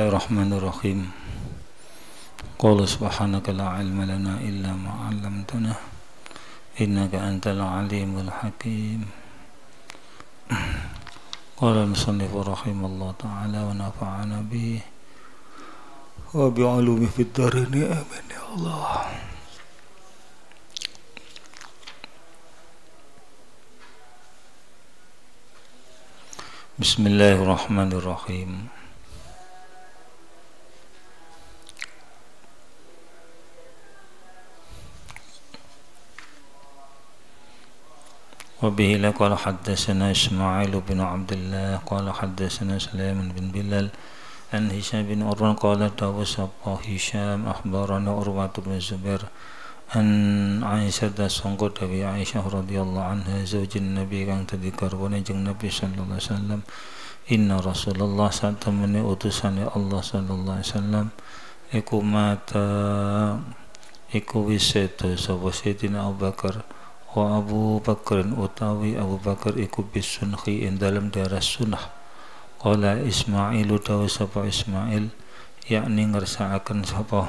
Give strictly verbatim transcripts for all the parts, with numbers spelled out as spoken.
Bismillahirrahmanirrahim. Qala subhanaka la ilma lana illa ma 'allamtana innaka antal alimul hakim. Qala al-musannif rahimallahu ta'ala wa nafa'ana bihi wa bi'ulumihi fid dharain amin ya Allah. Bismillahirrahmanirrahim. وبه قال حدثنا إسماعيل بن عبد الله قال حدثنا سليمان بن بلال عن هشام بن عروة قال داوود هشام أخبرنا عروة بن الزبير عن عائشة sangko dari Aisyah radhiyallahu anha zauj Nabi kang dadi garwane jeung Nabi sallallahu alaihi wasallam. Inna Rasulullah satamene utusane Allah sallallahu alaihi wasallam iku mata iku wiseto sapa Sayyidina Abu Bakar wa Abu Bakar utawi Abu Bakar iku bisunhi ing dalam daerah Sunnah. Qala Ismailu dawu sapa Ismail yakni ngersakaken sapa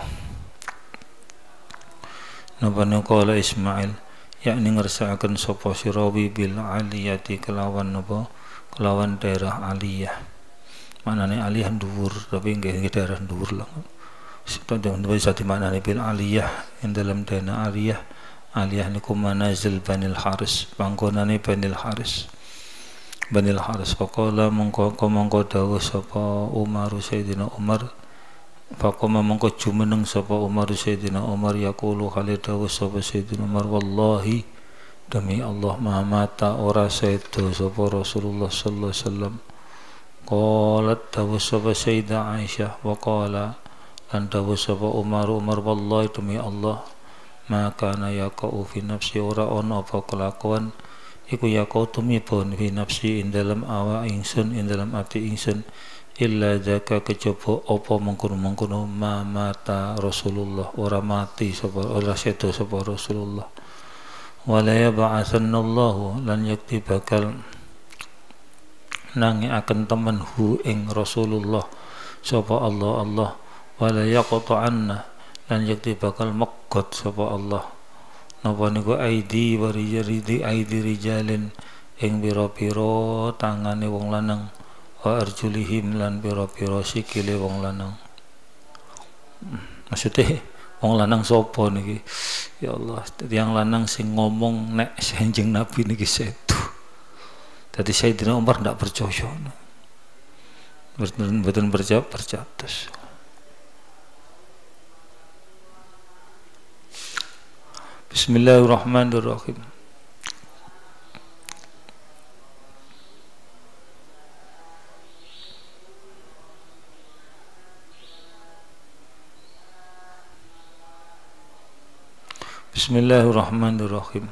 napa qala Ismail yakni ngersakaken sapa sirawi bil aliyati kelawan napa kelawan daerah aliyah. Manane aliyah dhuwur tapi nggih daerah dhuwur lah. Sedaya bisa dimaknani bil aliyah ing dalam daerah aliyah. Aliyah niku manazil Banil Haris, panggonane Banil Haris. Banil Haris faqala mongko mongko dawuh sapa Umar Sayyidina Umar. Faqama mongko jumeneng sapa Umar Sayyidina Umar yaqulu khalid dawuh sapa Sayyidina Umar wallahi demi Allah ma mata ora sedo sapa Rasulullah sallallahu alaihi wasallam. Qalat dawuh sapa Sayyidah Aisyah wa qala lan dawuh sapa Umar Umar wallahi demi Allah maka na yaqau fi nafsi ora ono apa kelakuan iku yaqau tumipun fi nafsi ing dalam awa ingsun ing dalam ati ingsun illa zaka kejaba apa mengkono-mengkono ma mata Rasulullah ora mati sapa ora sedo sapa Rasulullah wala yab'atsanallahu lan yakti bakal nangi akan temen hu ing Rasulullah sapa Allah Allah wala yaqta'anna lan yakti bakal megot sapa Allah napa niku aidi wa rijali aidi rijalin ing pira-pira tangane wong lanang wa arjulihim lan pira-pira sikile wong lanang. Maksudnya wong lanang sapa niki ya Allah tiyang lanang sing ngomong nek Kanjeng Nabi niki setu. Dadi Sayyidina Umar ndak percaya mboten mboten percaya percatus. Bismillahirrahmanirrahim. Bismillahirrahmanirrahim.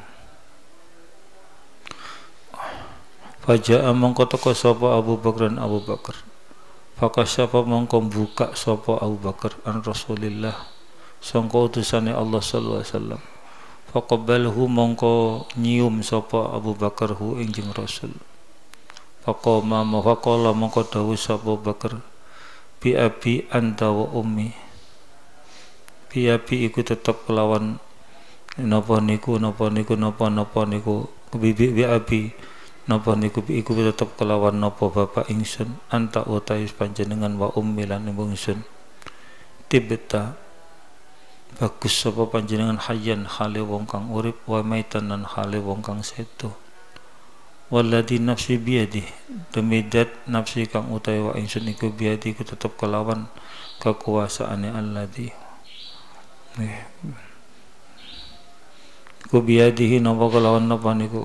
Faja'a mongko teka sapa Abu Bakar Abu Bakar. Fakasyafa mongko buka sapa Abu Bakar an Rasulillah sangka utusane Allah sallallahu alaihi wasallam. Faqabbalhu mongko nyium sapa Abu Bakar hu enjing Rasul. Faqama mafaqala mongko dawuh sapa Bakar bi abi anta wa ummi. Bi abi iku tetep kelawan napa niku napa niku napa napa niku bi bi abi napa niku iku tetep kelawan napa bapak ingsun anta utai panjenengan wa ummi lan ingsun. Tibta bagus sapa panjenengan hayyan hale wong kang urip wa maitan lan hale wong kang sedo. Walladzi nafsi biyadi demi dat nafsi kang utahe wa ingsun iku biyadi ku tetep kelawan kekuasaane alladzi ku biyadihi napa kelawan napa niku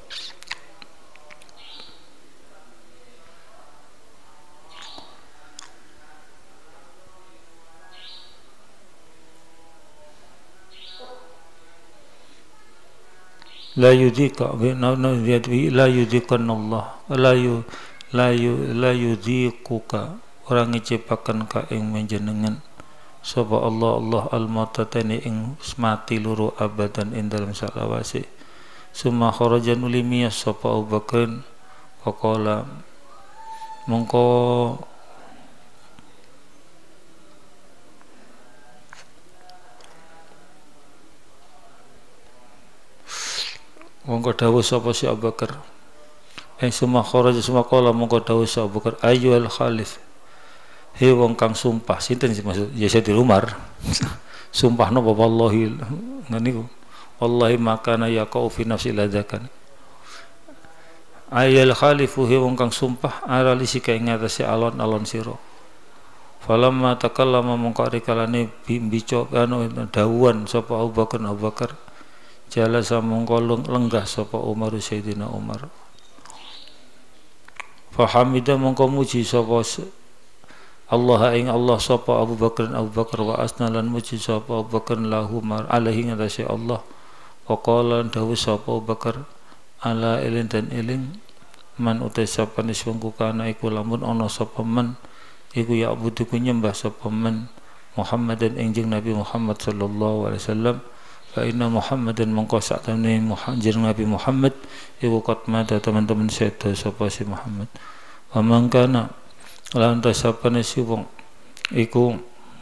la yudhika na na la yudhikan Allah la yu la yu la yudhikuka orang ngecepaken ka ing menjenengan sapa Allah Allah al-matatani ing mati loro abadan ing dalam salawase summa kharajan ulimiya sapa Abu Bakar faqala mongko mongko dawuh sapa si Abu Bakar ing summa kharaja summa qala mongko dawuh si Abu Bakar ayyuhal khalif he wong kang sumpah sinten sih maksud ya Sayyidul Umar sumpah napa wallahi ngene wallahi makana yaqau fi nafsi ladakan ayyuhal khalifu he wong kang sumpah ala lisika ing atase alon-alon sira falamma takallama mongko rikalane bimbico anu dawuhan sapa Abu Bakar Abu Bakar jala samongko lenggah sapa Umar Sayyidina Umar fa hamida mongko muji sapa Allah ing Allah sapa Abu Bakar Abu Bakar wa asna lan muji sapa Abu Bakar lahu mar alaihi ngatasi Allah wa qala dawuh sapa Abu Bakar ala ilin dan iling man utai sapa niswangku kana iku lamun ana sapa man iku ya abudu ku nyembah sapa man Muhammadan enjing Nabi Muhammad sallallahu alaihi wasallam fa inna Muhammadan mongko saktemene Muhammad Nabi Muhammad iku qatmata teman-teman sedo sapa si Muhammad wa mangkana lan tasapane si wong iku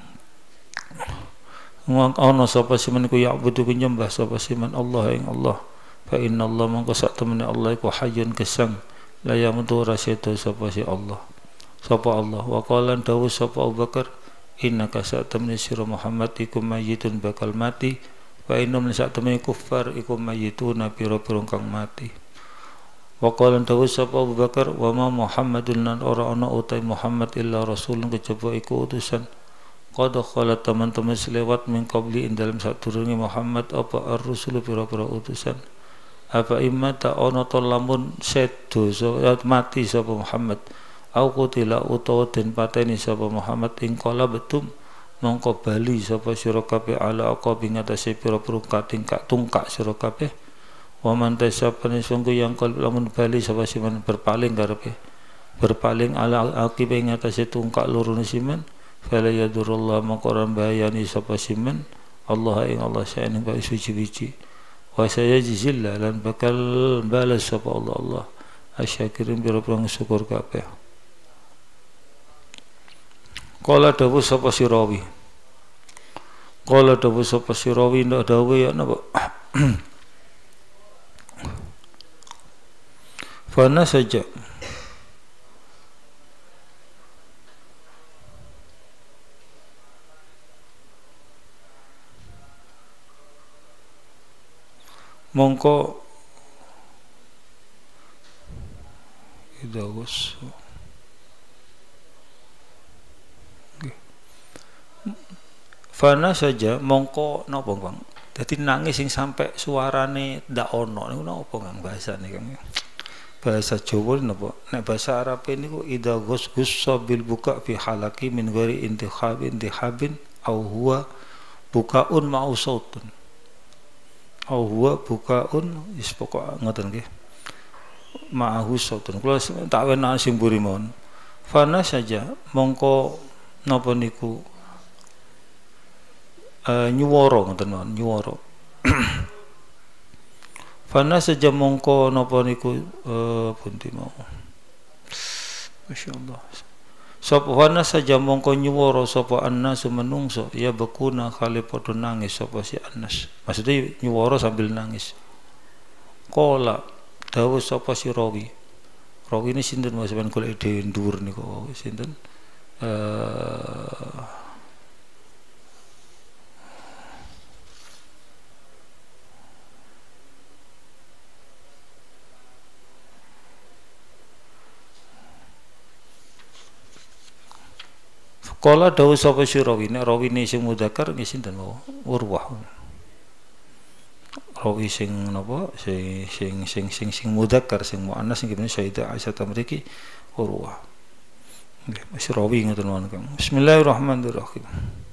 wong ana sapa si man iku ya abudu ku nyembah sapa si man Allah ing Allah fa inna Allah mongko saktemene Allah iku hayyun gesang la yamutu rasyadu sapa si Allah sapa Allah wa qala dawuh sapa Abu Bakar innaka sa'tamni sira Muhammad iku mayyitun bakal mati wa innam sa'tamni kuffar iku mayyituna pira-pira kang mati wa qala dawuh sapa Abu Bakar wa ma Muhammadun lan ora ana utai Muhammad illa rasulun kejaba iku utusan qad khalat teman-teman selewat min qabli ing dalam sadurunge Muhammad apa ar-rusul pira-pira utusan apa imma ta ana to lamun sedo mati sapa Muhammad au kutila utawa den pateni sapa Muhammad ing kala betum mongko bali sapa sira kabeh ala aqab ing atase pira-pira katingkak tungkak sira kabeh wa man tasapane sungguh yang kal lamun bali sapa siman berpaling karepe berpaling ala aqib ing atase tungkak loro siman fala yadurullah maqara bayani sapa siman Allah ing Allah saene bae suci-suci wa sayajzil lan bakal balas sapa Allah Allah asyakirin pira-pira syukur kabeh. Qala dawuh sapa sirawi Qala dawuh sapa sirawi ndak dawuh ya napa fana saja mongko idawus fana saja mongko napa Bang dadi nangis sing sampai suarane ndak ono niku napa Kang bahasane Kang bahasa Jawa napa nek bahasa Arab niku idza ghusgussa bil buka fi halaki min ghairi intikhabin intihabin au huwa bukaun ma'u sautun au huwa bukaun is pokok ngoten nggih ma'ahu sautun kula tak wenak sing mburi mawon fana saja mongko napa niku Uh, nyuwara ngoten mawon nyuwara fana saja mongko napa niku uh, punti mau masyaallah sapa fana saja mongko nyuwara sapa annas menungso ya bekuna kali padha nangis sapa si annas maksudnya nyuwara sambil nangis qala dawuh sapa si rawi rawi ini sinten mas sampeyan golek dhewe ndur niku sinten uh, Kala dawuh sapa si rawi nek rawi ne sing mudzakkar nggih sinten wae Urwah rawi sing napa sing sing sing sing sing mudzakkar sing muannas nggih Sayyidah Aisyah tamriki Urwah nggih si rawi ngoten mawon Kang Bismillahirrahmanirrahim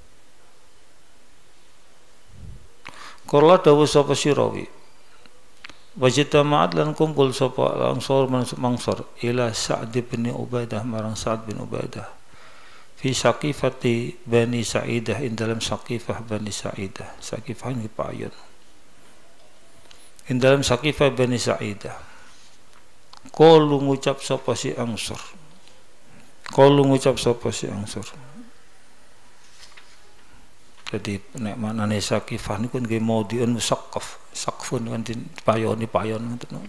Kala dawuh sapa si rawi wajita ma'at lan kumpul sapa langsor mangsor ila Sa'd bin Ubaidah marang Sa'd bin Ubaidah fi saqifati Bani Sa'idah in dalam saqifah Bani Sa'idah saqifah ini payun in dalam saqifah Bani Sa'idah qalu ngucap sapa si Ansor qalu ngucap sapa si Ansor Jadi nek maknane Sakifah niku nggih maudhi'un musaqqaf, saqfun kan dipayoni payon ngoten.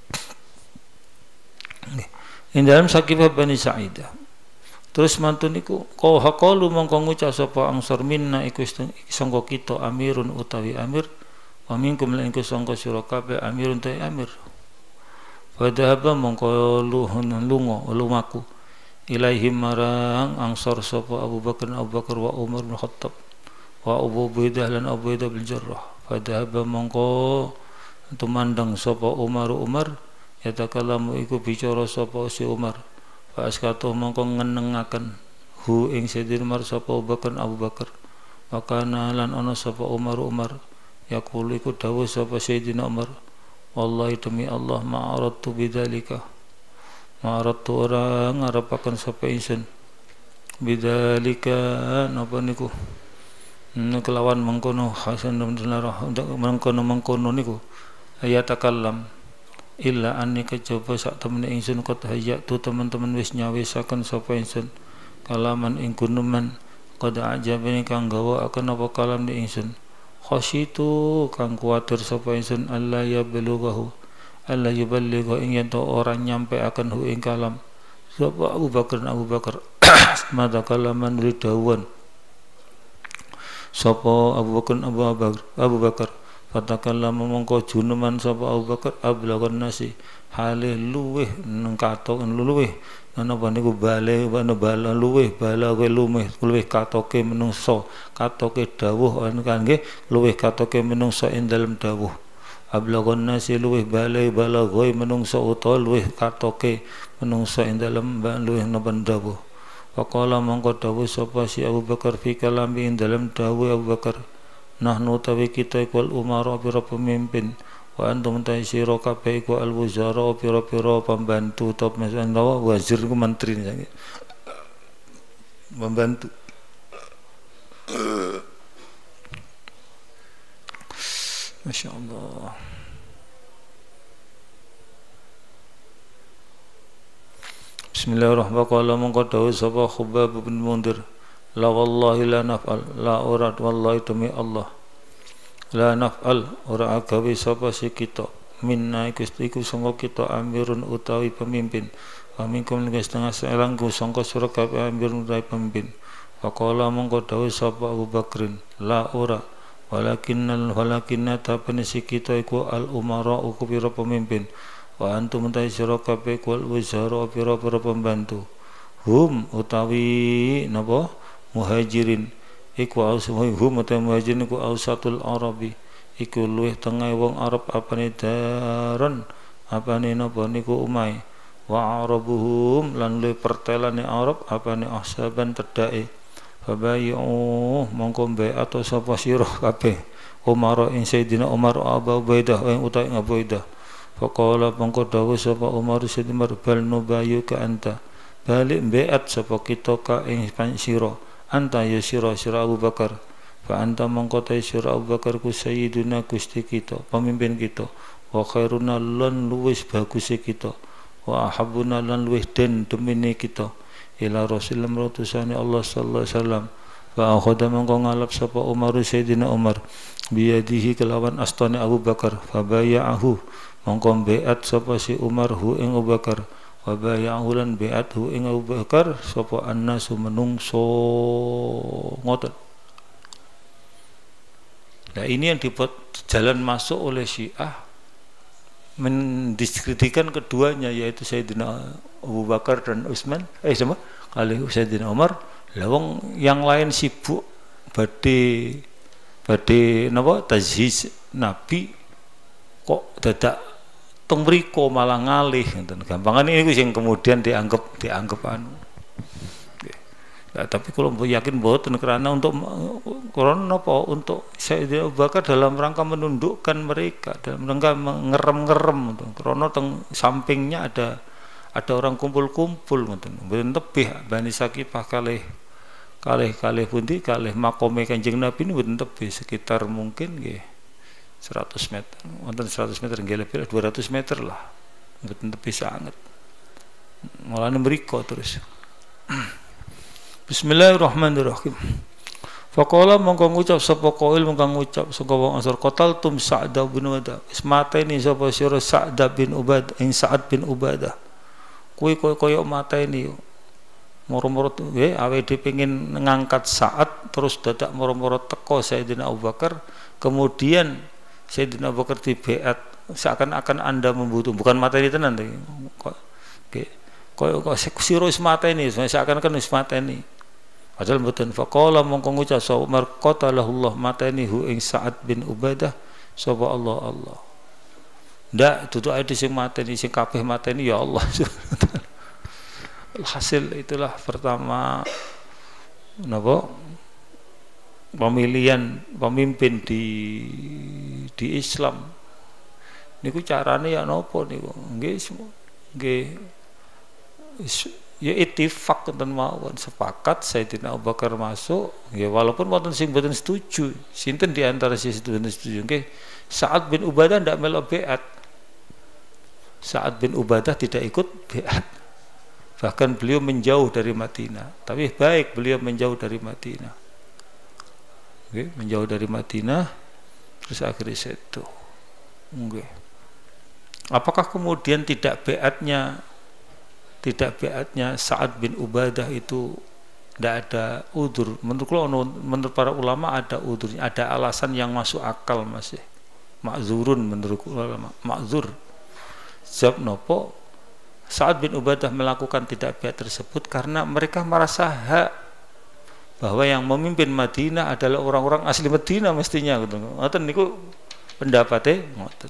Nggih. Ing dalam Sakifah Bani Sa'idah. Terus mantun niku qau haqalu mongko ngucap sapa angsor minna iku sangka kita amirun utawi amir, wa minkum lan iku sangka sira kabeh amirun ta amir. Padahaba mongko luhun lunga lumaku ilaihim marang angsor sapa Abu Bakar Abu Bakar wa Umar bin Khattab wa Abu Ubaidah lan Abu Ubaidah bin Jarrah. Padahaba mongko tumandang sapa Umar Umar yatakallamu iku bicara sapa si Umar. Fa askatu mongko ngenengaken hu ing Sayyidina Umar sapa Abu Bakar Abu Bakar. Makana lan ana sapa Umar Umar yaqul iku dawuh sapa Sayyidina Umar. Wallahi demi Allah ma'aradtu bidzalika. Ma'aradtu orang ngarepaken sapa ingsun. Bidzalika napa niku? Kelawan mengkono hasan darah untuk mengkono mengkono niku ayatakallam illa anni kejaba sak temene ingsun kot hayatu teman-teman wis nyawisaken sapa ingsun kalaman ing guneman qad ajabani kang gawa akan apa kalam di ingsun khasyitu kang kuwatir sapa ingsun alla ya belughahu alla yuballighu ing yen ora nyampe akan hu ing kalam sapa Abu Bakar Abu Bakar mata kalaman ridhawan sapa Abu Bakar Abu Bakar Abu Bakar fatakallama mongko juneman sapa Abu Bakar ablagon nasi halih luweh nang katok luweh ana niku bale ana bala luweh bala kowe luweh luweh katoke menungso katoke dawuh kan nggih luweh katoke menungso ing dalem dawuh ablagon nasi luweh bale bala kowe menungso utawa luweh katoke menungso ing dalem luweh napa dawuh. Faqala mongko dawuh sapa si Abu Bakar fi kalami ing dalem dawuh Abu Bakar nahnu tawi kita iku umara pira pemimpin wa antum ta'i sira kabeh iku al wuzara pira-pira pembantu top menawa wazir ku menteri membantu Masya Allah. Bismillahirrahmanirrahim. Mongko dawuh sapa Khubbab bin Mundir la wallahi la naf'al la urat wallahi demi Allah la naf'al ora agawe sapa si kita minna iku iku sangka kita amirun utawi pemimpin aminkum ning setengah selangku sangka sira kabeh amirun utawi pemimpin faqala mongko dawuh sapa Abu Bakrin la ora walakinnal walakinna tapane si kita iku al umara uku pira pemimpin wa antum ta sira kabeh kul wizara pira-pira pembantu hum utawi napa muhajirin iku ausmuhum utawi muhajirin iku ausatul arabi iku luwih tengah wong Arab apane daran apane napa niku umai wa arabuhum lan luwih pertelane Arab apane ahsaban tedake fabayu mongko mbek atau sapa sira kabeh Umar ing Sayyidina Umar Abu Ubaidah ing utawi Abu Ubaidah faqala mongko dawuh sapa Umar Sayyidina bal nubayu ka anta balik beat sapa kita ka ing sira anta ya sira sira Abu Bakar fa anta mongko ta sira Abu Bakar ku sayyiduna gusti kita pemimpin kita wa khairuna lan luwes bagus kita wa ahabuna lan luwes den demene kita ila rasulillah ratusane Allah sallallahu alaihi wasallam fa akhadha mongko ngalap sapa Umar Sayyidina Umar biyadihi kelawan astane Abu Bakar fa baya'ahu mongko beat sapa si Umar hu ing Abu Bakar wa baya'ahu lan beat hu ing Abu Bakar sapa annasu menungso ngoten. Nah ini yang dibuat jalan masuk oleh Syiah mendiskreditkan keduanya yaitu Sayyidina Abu Bakar dan Utsman eh sama kali Sayyidina Umar lawang yang lain sibuk badhe badhe napa tazhiz Nabi kok dadak teng mriko malah ngalih ngoten gampangan ini sing kemudian dianggap dianggap anu. Nah, tapi kalau yakin mboten karena untuk karena apa untuk Sayyidina Abu Bakar dalam rangka menundukkan mereka dalam rangka ngerem-ngerem karena teng sampingnya ada ada orang kumpul-kumpul ngoten mboten tebih Bani Sakifah kalih kalih kalih pundi kalih makome Kanjeng Nabi ini mboten tebih sekitar mungkin nggih seratus meter wonten seratus meter nggih lebih dua ratus meter lah mboten tebih sanget malah mriko terus. Bismillahirrahmanirrahim. Faqala mongko ngucap sapa qail mongko ngucap sapa wong Ansor qatal tum Sa'd bin Ubadah. Wis mateni sapa sira Sa'd bin Ubadah ing Sa'ad bin Ubadah. Kuwi koyo mateni. Moro-moro nggih awake dhewe pengin ngangkat Sa'ad terus dadak moro-moro teko Sayyidina Abu Bakar, kemudian Sayyidina Abu Bakar dibeat seakan-akan Anda membutuh, bukan mateni tenan kok. Nggih. Koyo kok sira wis mateni, seakan-akan wis mateni. Padahal mboten. Faqala mongko ngucap sapa Umar qatalahullah mateni hu ing Sa'ad bin Ubadah sapa Allah Allah. Ndak dudu ade sing mateni sing kabeh mateni ya Allah. Hasil itulah pertama napa pemilihan pemimpin di di Islam. Niku carane ya napa niku? Nggih nggih ya ittifaq ten mawon sepakat Sayyidina Abu Bakar masuk ya walaupun wonten sing mboten setuju. Sinten di antara sing setuju nggih Sa'ad bin Ubadah ndak melok beat. Sa'ad bin Ubadah tidak ikut beat. Bahkan beliau menjauh dari Madinah. Tapi baik beliau menjauh dari Madinah. Nggih, menjauh dari Madinah terus akhirnya setu. Nggih. Apakah kemudian tidak beatnya tidak beatnya Sa'ad bin Ubadah itu tidak ada udzur? Menurut menurut para ulama ada udzurnya, ada alasan yang masuk akal masih. Ma'zurun menurut ulama, ma'zur. Sebab nopo Sa'ad bin Ubadah melakukan tidak beat tersebut karena mereka merasa hak bahwa yang memimpin Madinah adalah orang-orang asli Madinah mestinya gitu. Ngoten niku pendapatnya ngoten.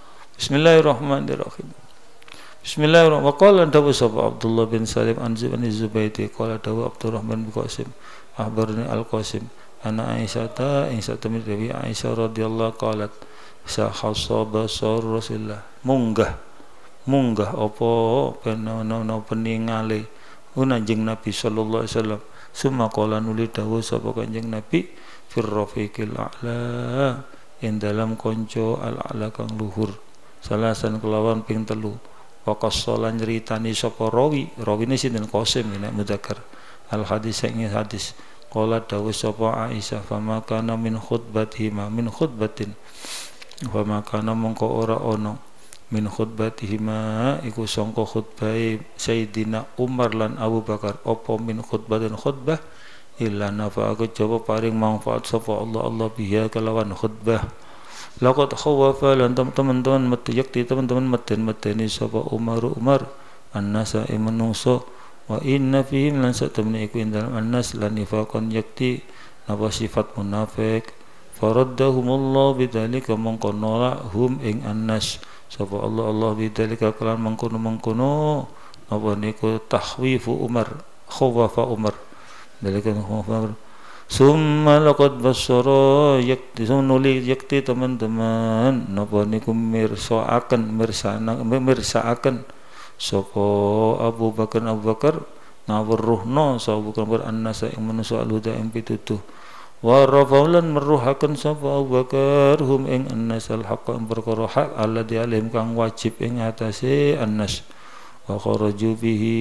Bismillahirrahmanirrahim. Bismillahirrahmanirrahim. Waqala dawu sapa Abdullah bin Salim an Zubaidi qala dawu Abdurrahman bin Qasim akhbarani Al-Qasim ana Aisyah ta Aisyah tamid Dewi Aisyah radhiyallahu qalat sa hasaba Rasulullah munggah munggah apa penono peningale unanjing Nabi sallallahu alaihi wasallam summa qala nuli dawu sapa kanjeng Nabi fir rafiqil a'la ing dalam konco al-a'la kang luhur salasan kelawan ping telu. Waqassalan nyeritani sapa rawi rawine sinten Qasim nek mudzakkar al hadis ing hadis qala dawu sapa Aisyah fama kana min khutbatihi ma min khutbatin fama kana mongko ora ono min khutbatihi ma iku sangka khutbah Sayyidina Umar lan Abu Bakar apa min khutbatin khutbah illa nafa aku jawab paring manfaat sapa Allah Allah biha kelawan khutbah. Laqad khawafa lan teman-teman mati yakti teman-teman meden-medeni sapa Umar Umar annasa imanungso wa inna fihim lan satamni iku indal annas lan nifaqan yakti napa sifat munafik faraddahumullah bidzalika mongko nolak hum ing annas sapa Allah Allah bidzalika kalan mengkono-mengkono apa niku tahwifu Umar khawafa Umar dalika khawafa. Summa laqad basyara yakti sunuli yakti teman-teman napa niku mirsaaken mirsana mirsaaken sapa Abu Bakar Abu Bakar ngawruhna sapa Abu Bakar annasa ing manusa alhuda ing pitutuh wa rafaulan meruhaken sapa Abu Bakar hum ing annas alhaq ing perkara hak alladzi alaihim kang wajib ing atase annas wa kharaju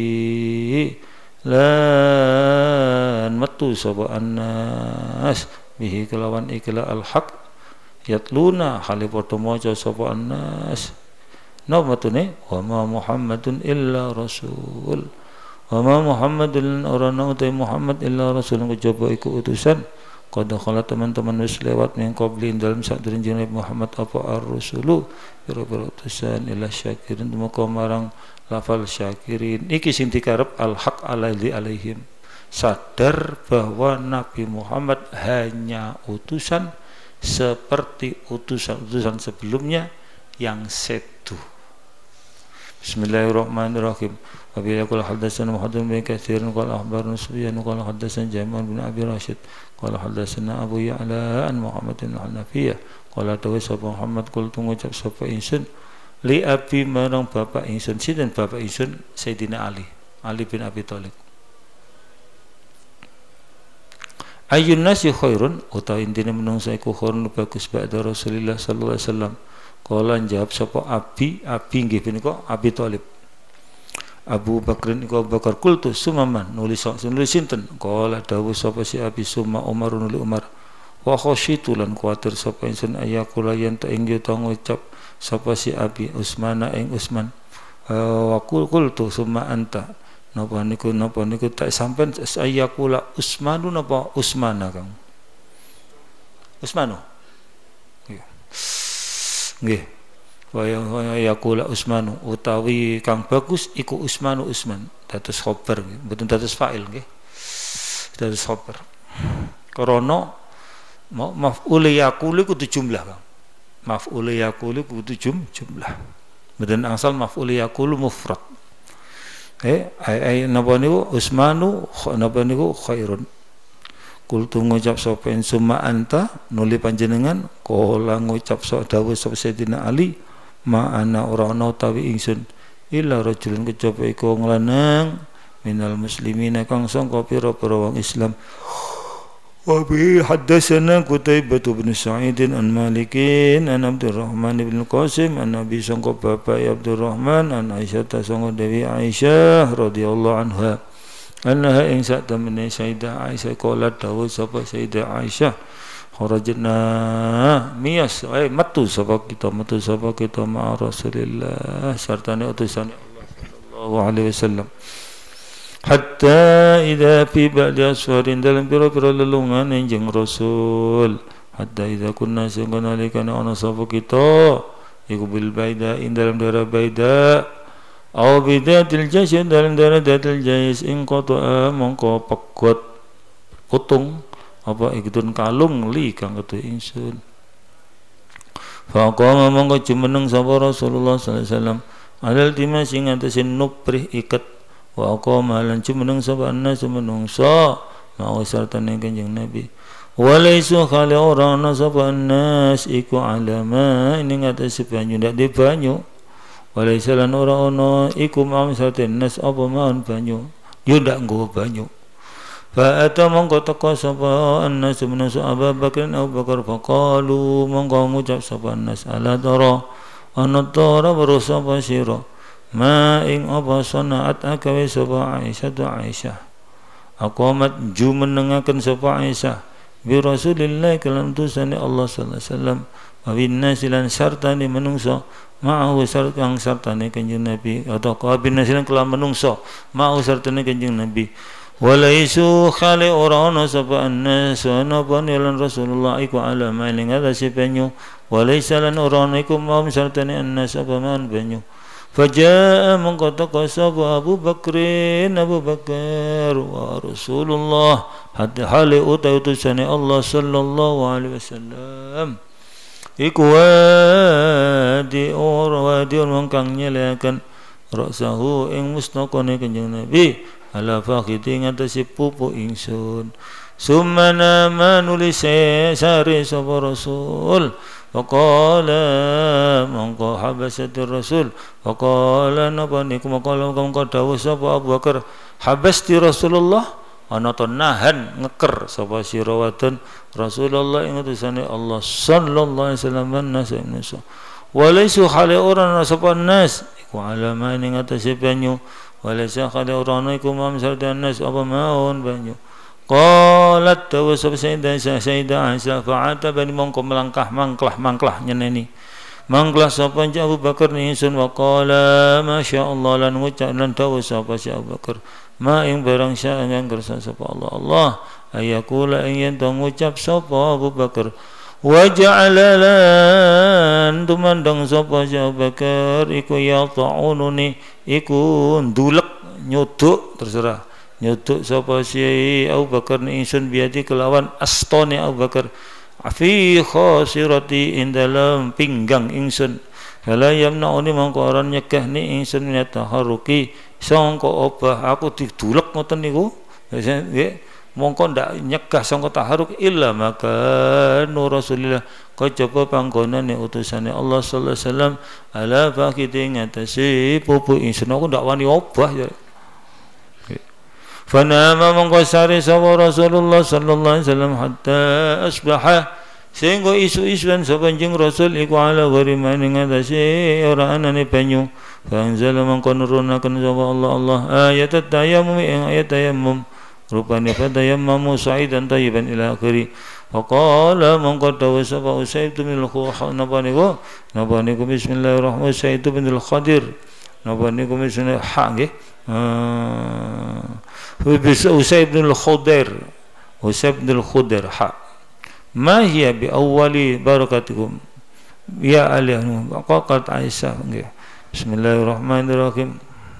bihi lan metu sapa annas bihi kelawan ikla al-haq yatluna hale padha maca sapa annas napa metune wa ma Muhammadun illa rasul wa ma Muhammadun orana utai Muhammad illa rasul kejaba iku utusan qad khala teman-teman wis lewat min qabli dalam sadurunge Nabi Muhammad apa ar-rusulu pira-pira utusan ila syakirin tumeka marang lafal syakirin iki sing dikarep al-haq alaihi alaihim sadar bahwa Nabi Muhammad hanya utusan seperti utusan-utusan sebelumnya yang setuh. Bismillahirrahmanirrahim. Wabillahi qul hadatsana Muhammad bin Katsir qala akhbarana Sufyan qala hadatsana Jamal bin Abi Rashid qala hadatsana Abu Ya'la an Muhammad bin Hanafiyah qala dawu sapa Muhammad qul ngucap sapa insun li abi marang bapak ingsun sinten bapak ingsun Sayyidina Ali Ali bin Abi Thalib. Ayyun nasi khairun utawa intine menungsa iku khairun bagus ba'da Rasulillah sallallahu alaihi wasallam. Kala jawab sapa abi abi nggih punika Abi Thalib. Abu Bakrin iku Abu Bakar kultu sumaman nulis nulis sinten qala dawuh sapa si Abi summa Umar nuli Umar wa khasyitu lan kuwatir sapa ingsun ayakula yen ta ing yuta ngucap sapa si Abi Usmana ing Usman wa kultu summa anta napa niku napa niku tak sampean ayakula Usmanu napa Usmana Kang Usmanu nggih nggih waya waya yakula Usmanu utawi kang bagus iku Usmanu Usman dados khabar mboten dados fa'il nggih dados khabar karena maf'ul yakulu kudu jumlah Kang maf'ul yakulu kudu jum jumlah mboten angsal maf'ul yakulu mufrad eh ai napa niku Usmanu napa niku khairun kultu ngucap sapa summa anta nuli panjenengan kala ngucap sapa dawuh sapa Sayyidina Ali ma ana ora ana utawi ingsun illa rajulun kejaba iku wong lanang minal muslimina kang sangka pira-pira wong Islam wa bi haddatsana Qutaibah bin Sa'id an Malikin an Abdurrahman bin Qasim an Nabi sangka bapak Abdurrahman an Aisyah sangka Dewi Aisyah radhiyallahu anha annaha ing sak temene Sayyidah Aisyah qalat dawuh sapa Sayyidah Aisyah kharajna miyas eh metu sapa kita metu sapa kita ma Rasulillah sartane utusan Allah sallallahu alaihi wasallam hatta idza fi ba'di asfarin dalam pira-pira lelungan enjing Rasul hatta idza kunna sangana likana ana sapa kita iku bil baida ing dalam daerah baida au bidatil jasad dalam daerah datil jais ing qata mongko pegot kutung apa ikutun kalung li kang ketu ingsun faqama mongko jumeneng sapa Rasulullah sallallahu alaihi wasallam alal dima sing antasin nuprih iket wa qama lan jumeneng sapa annas menungsa mau sartane Kanjeng Nabi walaisu khali ora ana sapa annas iku alama ning atase banyu ndak di banyu walaisa lan ora ana iku mau sartane nas apa maun banyu yo ndak nggo banyu fa ata mongko teka sapa annas menasu Abu Bakar Abu Bakar faqalu mongko ngucap sapa annas ala tara ana tara weruh sapa sira ma ing apa sanaat akawe sapa Aisyah tu Aisyah aqamat jumenengaken sapa Aisyah bi Rasulillah kalam tusane Allah sallallahu alaihi wasallam wa bin nasilan sartane menungso ma'ahu sartang sartane Kanjeng Nabi atau kabin nasilan kelam menungso ma'ahu sartane Kanjeng Nabi walaisu khali orana sapa annas ana panilan Rasulullah iku ala maling atase banyu walaisa lan orana iku maum sartane annas apa man banyu fajaa mongko teka sapa Abu Bakrin Abu Bakar wa Rasulullah hatta hale utusane Allah sallallahu alaihi wasallam iku wadi or wadi mongkang nyelekan rasahu ing musnakane Kanjeng Nabi ala fakhiti ngatasi pupu ingsun summa nama nulis sari sapa Rasul faqala mongko habasatir Rasul faqala napa niku maqala mongko dawuh sapa Abu Bakar habasti Rasulullah ana to nahan ngeker sapa sira wadon Rasulullah ing utusane Allah sallallahu alaihi wasallam nas insa walaisu khali ora sapa nas iku alama ning atase banyu walasa khali urana iku mam sardan nas apa maun banyu qalat dawu sayyidah sayyidah Aisyah fa'ata bani mongko melangkah mangklah mangklah nyeneni mangklah sapa Abu Bakar ni sun wa qala masyaallah lan ngucap lan dawu sapa si Abu Bakar ma ing barang sya yang kersa sapa Allah Allah ayakula ing yen ngucap sapa Abu Bakar wa ja'ala lan tumandang sapa Abu Bakar iku ya ta'ununi iku ndulek nyuduk terserah nyuduk sapa si Abu Bakar ni ingsun biadi kelawan astone Abu Bakar fi khasirati indalam pinggang ingsun kala yamnauni mongko ora nyegah ni ingsun nyata haruki sangka obah aku didulek ngoten niku nggih mongko ndak nyegah sangka taharuk illa maka nur Rasulillah kejaba panggonane utusane Allah sallallahu alaihi wasallam ala fakiti ngatasi pupu ingsun aku ndak wani obah ya fanama mongko sare sapa Rasulullah sallallahu alaihi wasallam hatta asbaha sehingga isu-isuan sapa Kanjeng Rasul iku ala ghairi maning atase ora anane banyu fa'anzal mangko nurunaken sapa Allah Allah ayat tayammum ing ayat tayammum rupane fatayammamu sa'idan tayyiban ila akhiri faqala mangko dawu sapa Usaid bin al-Khuha napa niku napa niku bismillahirrahmanirrahim Usaid bin al-Khadir napa niku bismillah ha nggih bisa Usaid bin al-Khudair Usaid bin al-Khudair ha ma hiya bi awwali barakatikum ya alihnu qaqat Aisyah nggih bismillahirrahmanirrahim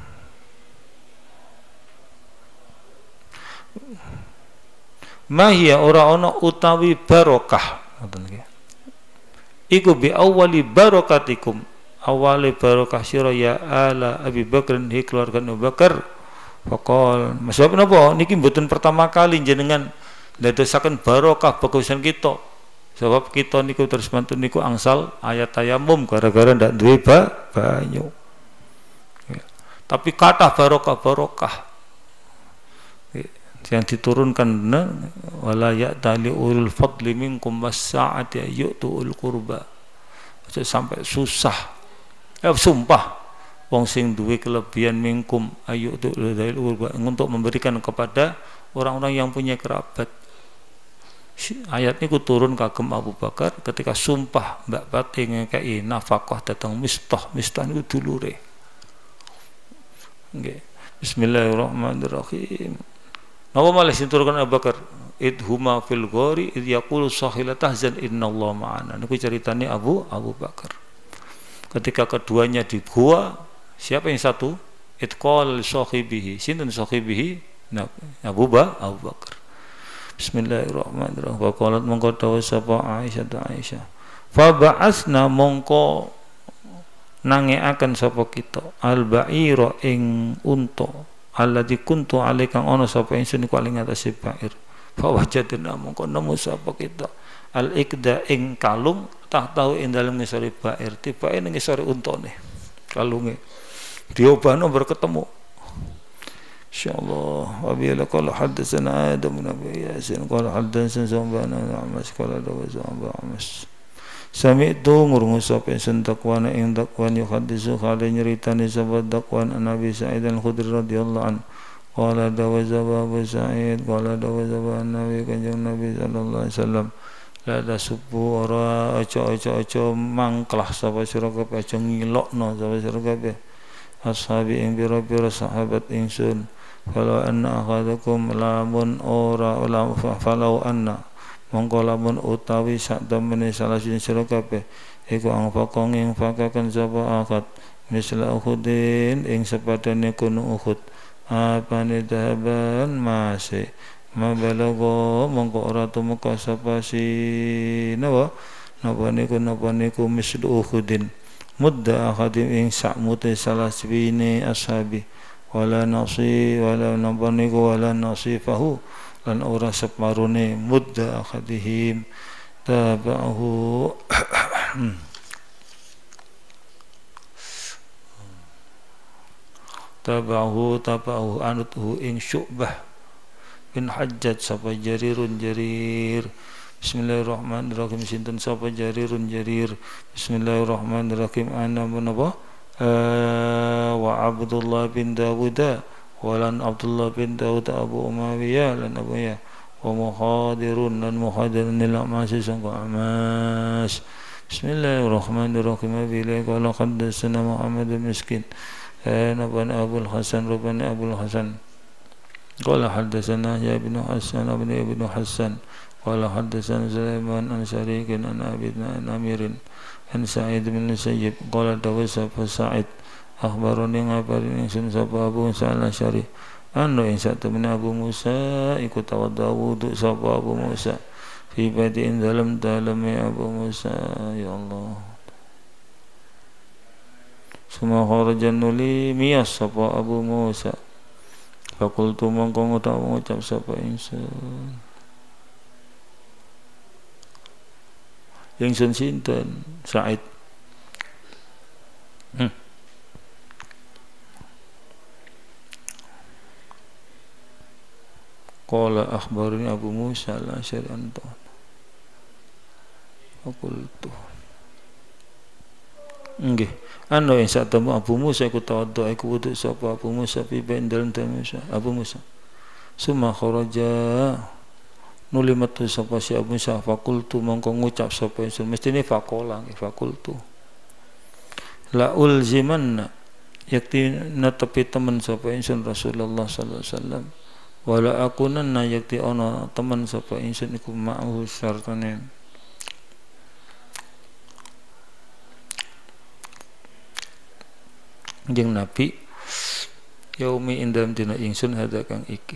ma hiya ora ana utawi barokah ngoten nggih iku bi awwali barakatikum awali barokah sira ya ala Abi Bakar hi keluarga Abu Bakar faqal sebab napa niki mboten pertama kali jenengan ndadosaken barokah bagusan kita sebab kita niku terus mantun niku angsal ayat tayamum gara-gara ndak duwe ba banyu ya. Tapi kata barokah barokah ya. Yang diturunkan nah, wala ya'tali ulul fadli minkum was-sa'ati yu'tul qurba sampai susah ya sumpah wong sing duwe kelebihan minkum ayyutul qurba untuk memberikan kepada orang-orang yang punya kerabat. Ayat ini turun kagem Abu Bakar ketika sumpah mbak pati ngekei nafkah datang Mistah Mistah itu dulure okay. Bismillahirrahmanirrahim napa malah sinturkan Abu Bakar idhuma fil ghori id yaqulu sahila tahzan innallaha ma'ana niku ceritane Abu Abu Bakar ketika keduanya di gua siapa yang satu itqal li sahibihi sinten sahibihi nah Abu Ba Abu Bakar bismillahirrahmanirrahim wa qalat mongko dawuh sapa Aisyah ta Aisyah fa ba'asna mongko nangeaken sapa kita al ba'ira ing unta alladzi kuntu alaika ana sapa ingsun iku ing atase ba'ir fa wajadna mongko nemu sapa kita al ikda ing kalung tah tahu ing dalem ngisore ba'ir tibake ning ngisore untane kalunge diobano berketemu insyaallah wa biya qala hadatsana Adam bin Abi Yasin qala hadatsana Zubair bin Amas qala dawa Zubair Amas sami'tu ngurungu sapa ingsun takwana ing takwan yuhaddisu khale nyeritani sapa takwan Nabi Sa'id al-Khudri radhiyallahu an qala dawa Zubair Sa'id qala dawa Zubair Nabi kanjeng Nabi sallallahu alaihi wasallam la tasubbu ora aja-aja mangklah sapa sira kabeh aja ngilokno sapa sira kabeh ashabi ing pira-pira sahabat ingsun falau anna akhadakum lamun ora ulam falau anna mongko lamun utawi sak temene salah sira kabeh iku angfaqong ing fakaken sapa akad misla Uhudin ing sepadane gunung Uhud apane dahaban masih mabalago mongko ora tumeka sapa si nawa napa niku napa niku mislu Uhudin mudda akhadim ing sakmute salah sibine ashabi wala nasi wala nabaniku wala nasifahu lan ora separone mudda akhadihim tabahu tabahu tabahu anuthu ing Syu'bah bin Hajjaj sapa jarirun jarir bismillahirrahmanirrahim sinten sapa jarirun jarir bismillahirrahmanirrahim ana menapa wa Abdullah bin Dawud walan Abdullah bin Dawud Abu Umayyah lan Abu ya wa muhadirun lan muhadirun ila masih sangka amas bismillahirrahmanirrahim bila qala haddatsana Muhammad bin Miskin ana bin Abu Hasan rubani Abu Hasan qala haddatsana ya ibnu Hasan ibn ibnu Hasan qala haddatsana Sulaiman an Syarikin an Abidna an Amirin an Sa'id bin Sayyib qala dawa sapa Sa'id akhbarani ngabarin ingsun sapa Abu Musa al-Asy'ari anu ing satemene Abu Musa iku tawadhu wudu sapa Abu Musa fi badin dalam daleme Abu Musa ya Allah suma kharajan nuli miyas sapa Abu Musa fakultu mongko ngucap sapa ingsun ingsun sinten Sa'id hmm. Qala akhbarani Abu Musa al-Asy'ari anhu Fakultu nggih anu yang sak temu Abu Musa iku tawadhu iku wudu sapa Abu Musa fi bendel Musa Abu Musa summa kharaja nuli metu sapa si Abu Musa fakultu mongko ngucap sapa ingsun mestine fakola nggih fakultu la ulzimanna yakti netepi temen sapa ingsun Rasulullah sallallahu alaihi wasallam wala akunanna yakti ana temen sapa ingsun iku ma'hu sartane jeung Nabi yaumi indam dina ingsun hada kang iki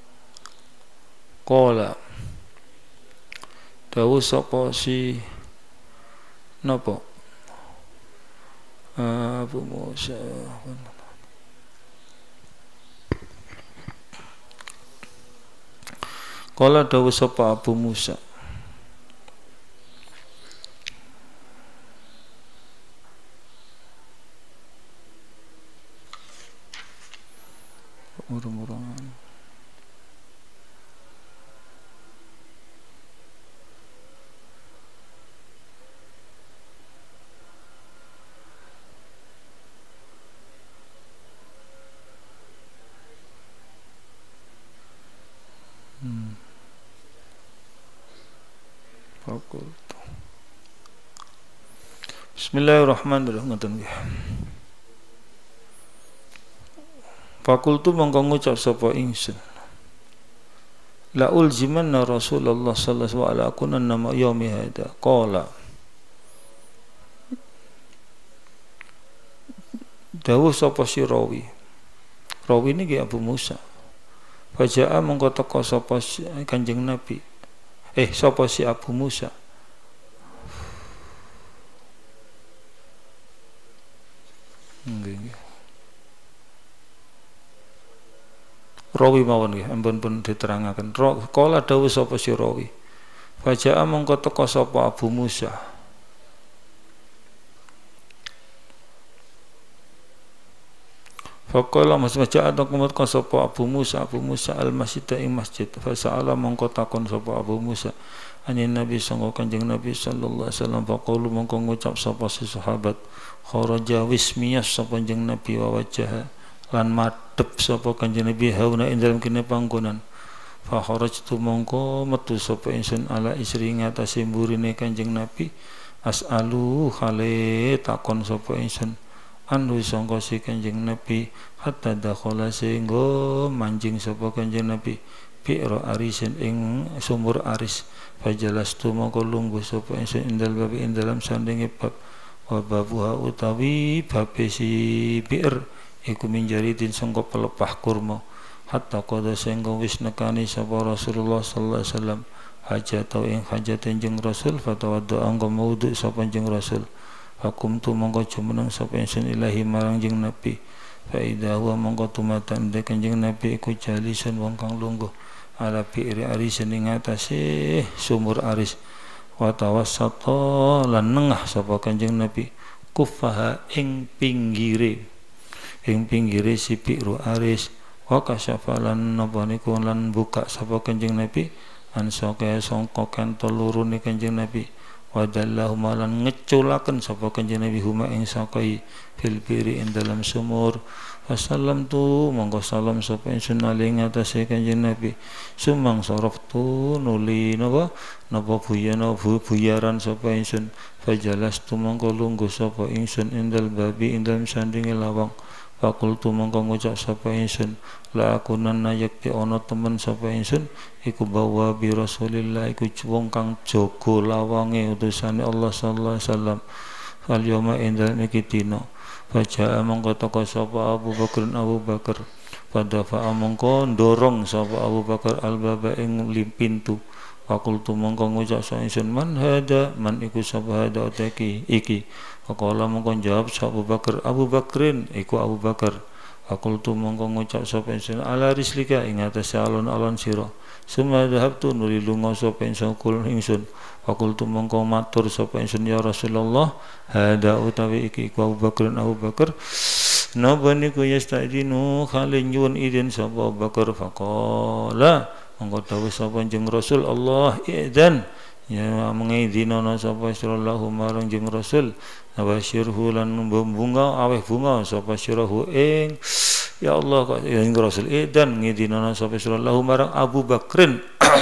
qala dawu sapa si napa Abu Musa qala dawu sapa Abu Musa murung-murungan hmm. Fakultu Bismillahirrahmanirrahim Fakultu mongko ngucap sapa ingsun la ulzimanna Rasulullah sallallahu alaihi wasallam nama yaumi hada qala dawuh sapa si rawi rawi niki Abu Musa fajaa mongko teka sapa Kanjeng Nabi eh sapa si Abu Musa nggih rawi mawon nggih ampun pun diterangaken kala dawuh sapa si rawi fajaa mongko teka sapa Abu Musa faqala masjid atakumut ka sapa Abu Musa Abu Musa al-masjid ing masjid fasala mongko takon sapa Abu Musa anin Nabi sangga Kanjeng Nabi sallallahu alaihi wasallam faqulu mongko ngucap sapa si sahabat kharaja wismiyas sapa Kanjeng Nabi wa wajah lan madhep sapa Kanjeng Nabi hauna ing dalem kene panggonan fa kharajtu mongko metu sapa ingsun ala isri ngatasi mburine Kanjeng Nabi as'alu khale takon sapa ingsun anu sangka si Kanjeng Nabi hatta dakhala sehingga manjing sapa Kanjeng Nabi bi'ra arisin ing sumur aris fajalastu mongko lungguh sapa ingsun indal babi ing dalam sandinge bab wa babuha utawi babe si bi'r iku minjari din sangka pelepah kurma hatta qada sehingga wis nekani sapa Rasulullah sallallahu alaihi wasallam hajat atau ing hajat jeung Rasul fatawaddo anggo maudhu sapa jeung Rasul hakum tu mongko jumeneng sapa ingsun ilahi marang jeung Nabi fa idza huwa mongko tumatan de Kanjeng Nabi iku jalisun wong kang lungguh ala bi'ri arisin ing atase sumur aris wa tawassata lan nengah sapa Kanjeng Nabi kufaha ing pinggire ing pinggire si bi'ru aris wa kasyafalan napa niku lan buka sapa Kanjeng Nabi an saka sangka kantol lurune Kanjeng Nabi wa dallahu malan ngeculaken sapa Kanjeng Nabi huma ing sakai fil biri ing dalam sumur wasallam tu monggo salam sapa ingsun ing atase Kanjeng Nabi sumang saraftu nuli napa napa buyana buyaran sapa ingsun fajalastu monggo lungguh sapa ingsun indal babi ing dalam sandinge lawang fakultu mongko ngucap sapa ingsun la akunanna yakti ana temen sapa ingsun iku bawa bi Rasulillah iku wong kang jaga lawange utusane Allah sallallahu alaihi wasallam fal yauma indal iki dina fajaa mongko teka sapa Abu Bakar Abu Bakar pada fa mongko ndorong sapa Abu Bakar al-baba ing pintu fakultu mongko ngucap sapa ingsun man hada man iku sapa hada utaki iki faqala mongko jawab sapa Abu Bakar Abu Bakrin iku Abu Bakar fakultu mongko ngucap sapa ingsun ala rislika ing atase alon-alon sira summa dhahabtu nuli lunga sapa ingsun kul ingsun fakultu mongko matur sapa ingsun ya Rasulullah hada utawi iki iku Abu Bakrin Abu Bakar napa niku yastadinu khali nyuwun idin sapa Abu Bakar faqala mongko dawuh sapa jeneng Rasul Allah idzan ya mengidinana sapa sirallahu marang jeng rasul abasyirhu lan bunga aweh bunga sapa sirahu ing ya Allah kok ing rasul edan ngidinana sapa sirallahu marang Abu Bakrin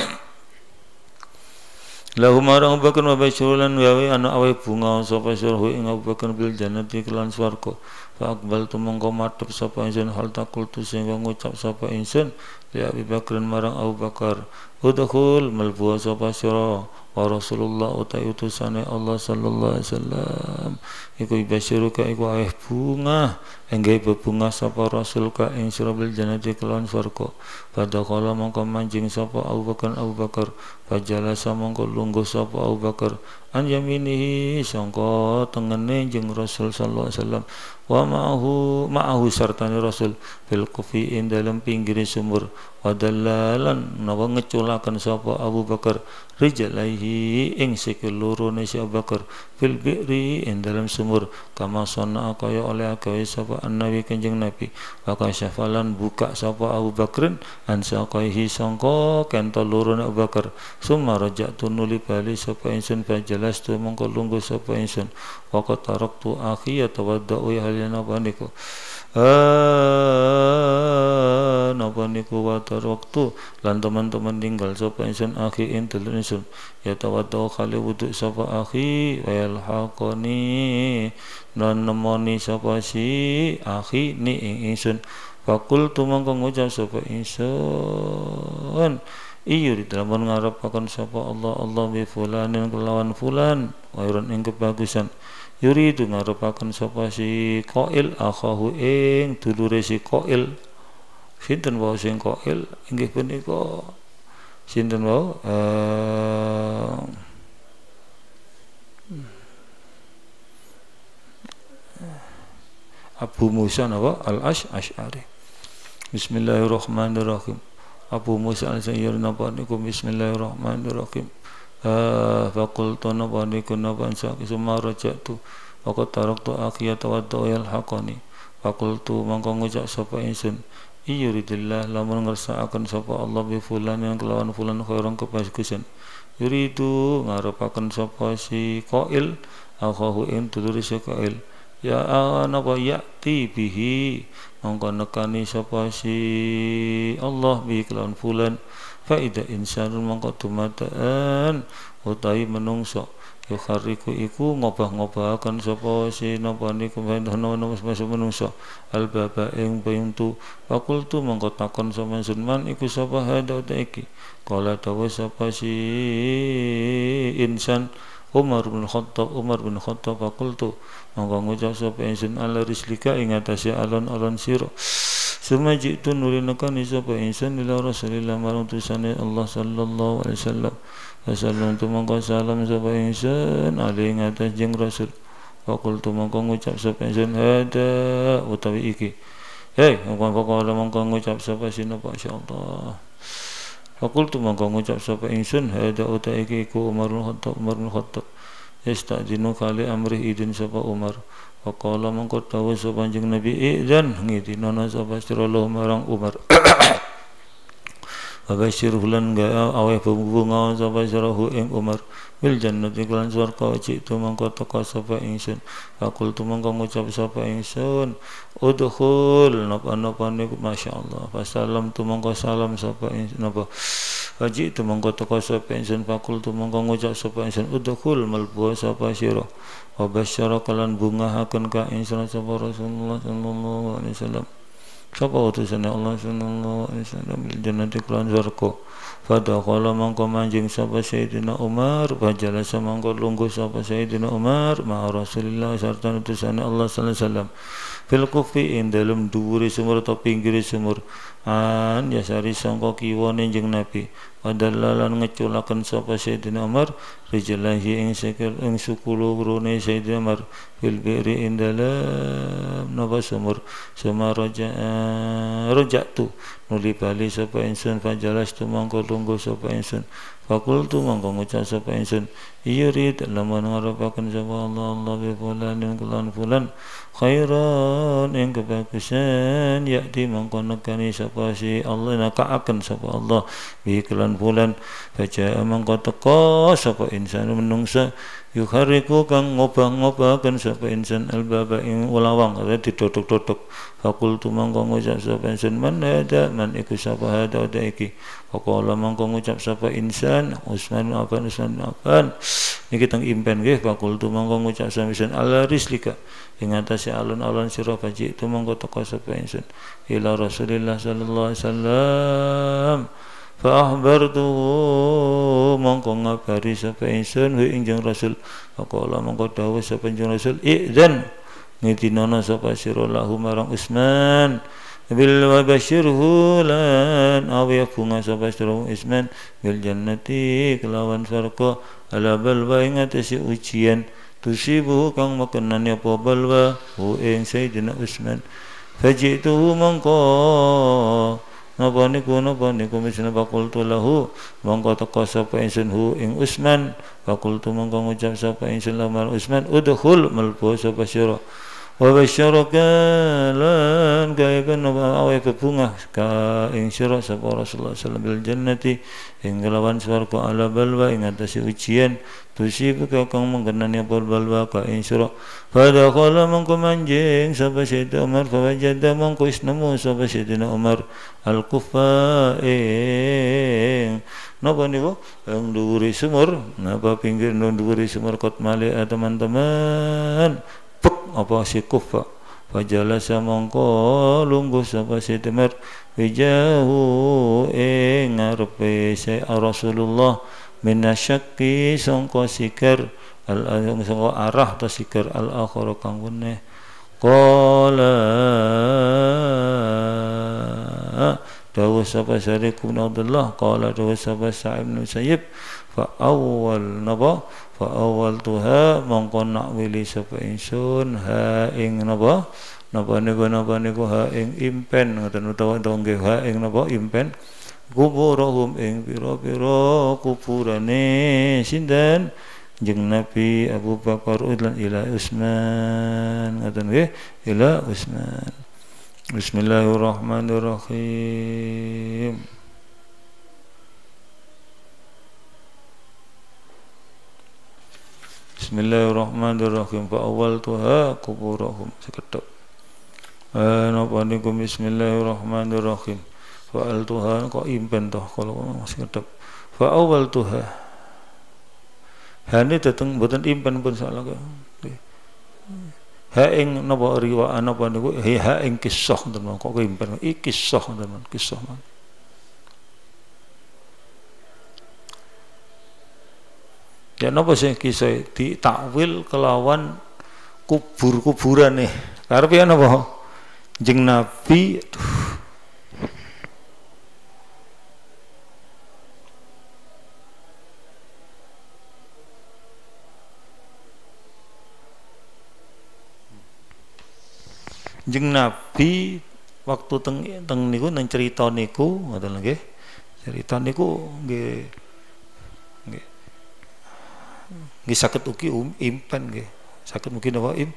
lahu marang Abu Bakar wa basyirulan wae ana awe bunga sapa sirahu ing Abu Bakar bil jannati kelan swarga fa aqbal tu mongko madhep sapa ingsun hal takultu sing ngucap sapa ingsun ya Abu Bakar marang Abu Bakar udkhul malbu sapa sira wa Rasulullah utai utusane Allah sallallahu alaihi wasallam iku basyiruka iku awe bunga engge bebunga sapa Rasul ka ing sira bil jannati kelan swarga pada kala mongko manjing sapa Abu Bakar Abu Bakar fajala samangko lungguh sapa Abu Bakar an yaminihi sangka tengene jeung Rasul sallallahu alaihi wasallam wa ma'ahu ma'ahu sartane Rasul fil kufi in dalam pinggir sumur wadallalan nawa ngeculaken sapa Abu Bakar rijalaihi ing sikil lorone si Abu Bakar fil bi'ri in dalam sumur kama sonna kaya oleh agawe sapa Nabi Kanjeng Nabi wa kasyafalan buka sapa Abu Bakrin an saqaihi sangka kentol lorone Abu Bakar summa raja'tu nuli bali sapa ingsun fajalas tu mongko lungguh sapa ingsun wa qataraktu akhi yatawaddau ya halina paniku ah napa niku watar waktu lan teman-teman tinggal sapa ingsun akhi intel ingsun ya tawaddau kali wudu sapa akhi wa yalhaqani nan nemoni sapa si akhi ni ing ingsun fakul tu mongko ngucap sapa ingsun iya di dalam ngarep akan sapa Allah Allah bi fulanin kelawan fulan wairon ing kebagusan yuri itu ngarepaken sapa si qail akhahu ing dulure si qail sinten wae sing qail inggih punika sinten wae uh, Abu Musa napa al-Asy'ari Bismillahirrahmanirrahim Abu Musa al-Asy'ari napa niku bismillahirrahmanirrahim Uh, faqultu napa niku napa sak sumaraja tu waqt taraktu akhiyata wa yalhaqani faqultu mangko ngucap sapa ingsun iyuridillah lamun ngersakaken sapa Allah bi fulan yang kelawan fulan khairan kebagusan yuridu ngarepaken sapa si qail akhahu in tuluri si qail ya napa yati bihi mangko nekani sapa si Allah bi kelawan fulan faida insanun mangko tumataan utawi menungso yukhariku iku ngobah-ngobahaken sapa si napa niku bendana masuk menungso albaba ing pintu fakultu mangko takon sama sunman iku sapa hada iki kala dawa sapa si insan Umar bin Khattab Umar bin Khattab fakultu mangko ngucap sapa insan ala rislika ing atase alon-alon sira Sumaji itu nuri nekani sapa insan ila Rasulillah marang tusane Allah sallallahu alaihi wasallam. Wasallam tu mangko salam sapa insan ali ing atas jeung Rasul. Faqul tu mangko ngucap sapa insan hada utawi iki. Hei, mangko kala mangko ngucap sapa sinapa insyaallah. Faqul tu mangko ngucap sapa insan hada utawi iki ku Umar bin Khattab Umar bin Khattab. Yastadinu kali amri idin sapa Umar. Faqala mangko dawuh sapa Kanjeng Nabi idzan ngidinana sapa sirallahu marang Umar. Wa basyirhu lan ga aweh bunga sapa sirahu ing Umar bil jannati lan swarga citu mangko teka sapa ingsun. Faqultu mangko ngucap sapa ingsun udkhul napa-napa niku masyaallah. Fasalam tu mangko salam sapa ingsun napa Haji tu mangko teka sapa ingsun faqultu mangko ngucap sapa ingsun udkhul malbu sapa sira. Wa basyara kalan bungahaken ka ingsun sapa Rasulullah sallallahu alaihi wasallam. Sapa utusan Allah sallallahu alaihi wasallam bil jannati kelan swarga. Fada kala mangko manjing sapa Sayyidina Umar fajala samangko lungguh sapa Sayyidina Umar ma Rasulillah sarta utusan Allah sallallahu alaihi wasallam fil kufi ing dalem dhuwure sumur ta pinggire sumur an yasari sangka kiwane jeung Nabi wadallalan ngeculaken sapa Sayyidina Umar rijalahi ing sikil ing sukulu rone Sayyidina Umar fil bi'ri ing dalem napa sumur sumaraja rajatu nuli bali sapa ingsun fajalastu mangko lungguh sapa ingsun fakultu mangko ngucap sapa ingsun yurid lamun ngarepaken sapa Allah Allah bi fulanin kulan fulan khairan ing kebagusan yakti mangko nekani sapa si Allah nakaaken sapa Allah bi kulan fulan baca mangko teka sapa insan menungsa yukhariku kang ngobah-ngobahaken sapa insan albaba ing ulawang ada didodok-dodok fakultu mangko ngucap sapa insan man hada man iku sapa hada ada iki faqala mangko ngucap sapa insan Utsman Affan Utsman Affan niki teng impen nggih fakultu mangko ngucap sapa insan ala rislika ing atase alun-alun sira baji itu mangko teka sapa insan ila Rasulillah sallallahu alaihi wasallam fa akhbartu mongko ngabari sapa ingsun ing Kanjeng Rasul faqala mongko dawuh sapa Kanjeng Rasul idzan ngidinana sapa sira lahu marang Utsman bil wabashirhu lan awi bunga sapa sira Utsman bil jannati kelawan surga ala balwa ing atase ujian tusibu kang makenane apa balwa hu ing Sayyidina Utsman fajitu mongko napa niku napa niku misna fakultu lahu mongko teka sapa ingsun hu ing Utsman fakultu mongko ngucap sapa ingsun lamar Utsman udkhul melbu sapa sira wa basyaraka lan kaya kana awe bebungah ka ing sira sapa Rasulullah sallallahu alaihi wasallam bil jannati ing lawan swarga ala balwa ing atase ujian tusib kang mengkenani apa balwa ka ing sira pada kala mongko manjing sapa Sayyidina Umar fa wajada mongko isnemu sapa Sayyidina Umar al kufa ing napa niku ing dhuwure sumur napa pinggir dhuwure sumur kot male teman-teman pek apa si kufa fajalasa mongko lungguh sapa si Umar wijahu ing ngarepe Sayyid Rasulullah minasyaqi sangka sikar al sangka arah ta sikar al akhir kang weneh qala dawuh sapa Syarif bin Abdullah qala dawuh sapa Sa'ib bin Musayyib fa awal napa fa awal tuha mongko nak wili sapa ingsun ha ing napa napa niku napa niku ha ing impen ngoten utawa nggih ha ing napa impen kuburuhum ing pira-pira kuburane sinten jeung Nabi Abu Bakar ulan ila Utsman ngoten nggih ila Utsman. Bismillahirrahmanirrahim. Bismillahirrahmanirrahim. Fa awwaltuha kuburahum sekedhap. Eh napa niku bismillahirrahmanirrahim. Fa altuha kok impen toh kalau sekedhap. Fa awwaltuha. Hane dateng mboten impen pun salah kok. Ha ing napa riwayat napa niku ha ing kisah tenan kok impen iki kisah tenan kisah. Ya napa sing kisah ditakwil kelawan kubur-kuburane. Karepe napa? Jeng Nabi aduh. Jeng Nabi waktu teng teng niku nang cerita niku ngoten nggih. Cerita niku nggih nggih nggih saged ugi um, impen nggih. Saged mungkin napa im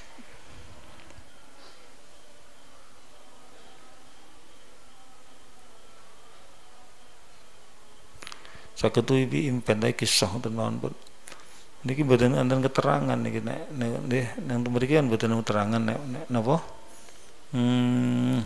saged ugi impen ta kisah tenan pun. Niki mboten wonten keterangan niki nek nggih nang mriki kan mboten keterangan nek napa Hmm.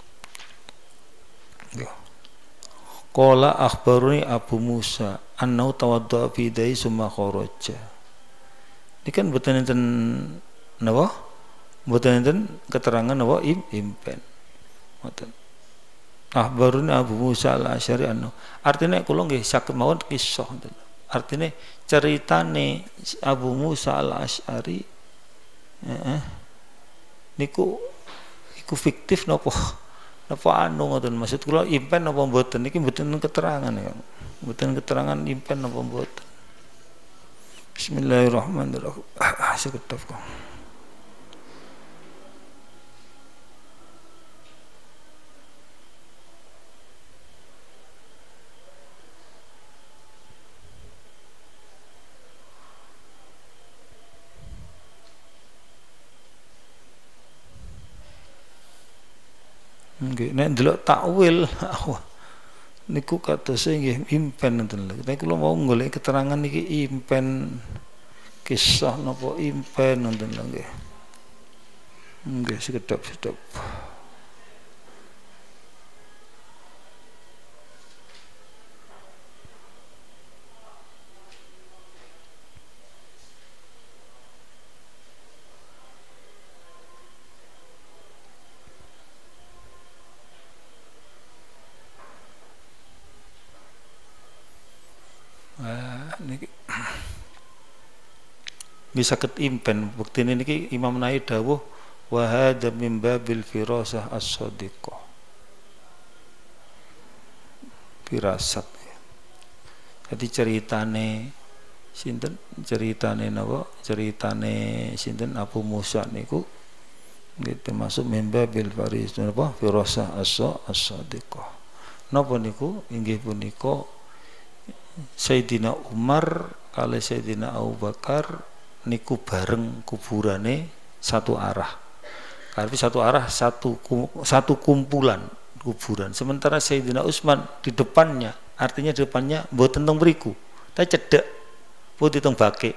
Qala akhbaruni Abu Musa annahu tawaddaa fi dai summa kharaja. Ini kan mboten enten napa? Mboten enten keterangan napa im impen. Ngoten. Akhbaruni Abu Musa al-Asy'ari annahu. Artine kula nggih saged mawon kisah ngoten. Artine ceritane Abu Musa al-Asy'ari heeh niku iku fiktif napa napa anu ngoten maksud kula impen napa mboten niki mboten keterangan ya mboten keterangan impen napa mboten. Bismillahirrahmanirrahim. Ah sekedap kok Nggih, nek ndelok takwil niku katose nggih impen ngoten lho. Tapi kula mau golek keterangan niki impen kisah napa impen ngoten lho nggih. Nggih sekedap-sedap. Niki bisa ket impen buktine niki Imam Nawawi dawuh wa hadza min babil firasah as-shadiqah. Firasat. Jadi ceritane sinten ceritane napa ceritane sinten Abu Musa niku nggih termasuk min babil faris napa firasah as-shadiqah. Napa niku inggih punika Sayyidina Umar kali Sayyidina Abu Bakar niku bareng kuburane satu arah. Karena satu arah satu satu kumpulan kuburan. Sementara Sayyidina Utsman di depannya, artinya di depannya mboten teng mriku, tapi cedhek putih teng bake.